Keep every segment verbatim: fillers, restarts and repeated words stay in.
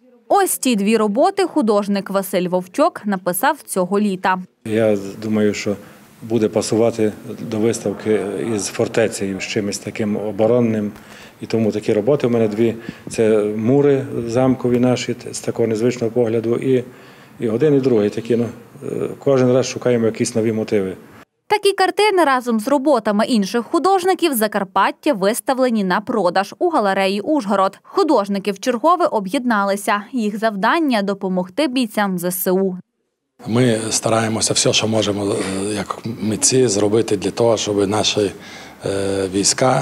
Ось ці дві роботи художник Василь Вовчок написав цього літа. Я думаю, що буде пасувати до виставки із фортецею, з чимось таким оборонним. І тому такі роботи в мене дві. Це мури замкові наші, з такого незвичного погляду, і, і один, і другий. Такі, ну, кожен раз шукаємо якісь нові мотиви. Такі картини разом з роботами інших художників Закарпаття виставлені на продаж у галереї «Ужгород». Художники вчергове об'єдналися. Їх завдання – допомогти бійцям зе се у. Ми стараємося все, що можемо, як митці, зробити для того, щоб наші війська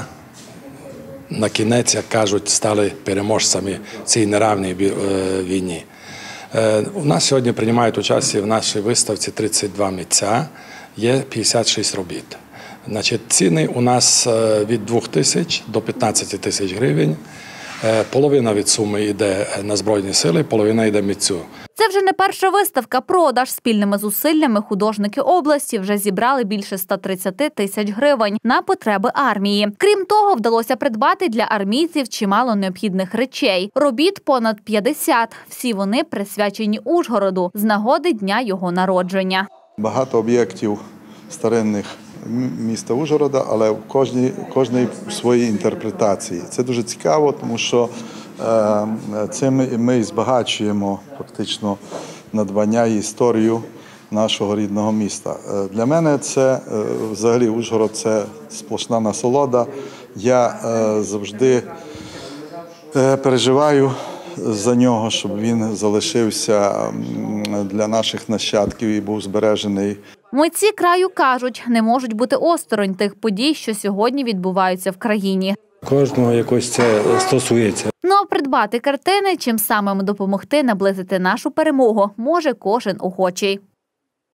на кінець, як кажуть, стали переможцями в цій неравній війні. У нас сьогодні приймають участь в нашій виставці тридцять два митця, є п'ятдесят шість робіт. Значить, ціни у нас від двох тисяч до п'ятнадцяти тисяч гривень. Половина від суми йде на Збройні сили, половина йде митцю. Це вже не перша виставка-продаж. Спільними зусиллями художники області вже зібрали більше ста тридцяти тисяч гривень на потреби армії. Крім того, вдалося придбати для армійців чимало необхідних речей. Робіт понад п'ятдесят. Всі вони присвячені Ужгороду з нагоди дня його народження. Багато об'єктів старинних міста Ужгорода, але в кожній, кожній своїй інтерпретації. Це дуже цікаво, тому що е, цим ми збагачуємо фактично надбання і історію нашого рідного міста. Е, для мене це, е, взагалі, Ужгород – це сплошна насолода. Я е, завжди е, переживаю за нього, щоб він залишився для наших нащадків і був збережений. Митці краю кажуть, не можуть бути осторонь тих подій, що сьогодні відбуваються в країні. Кожного якось це стосується. Ну а придбати картини, чим самим допомогти наблизити нашу перемогу, може кожен охочий.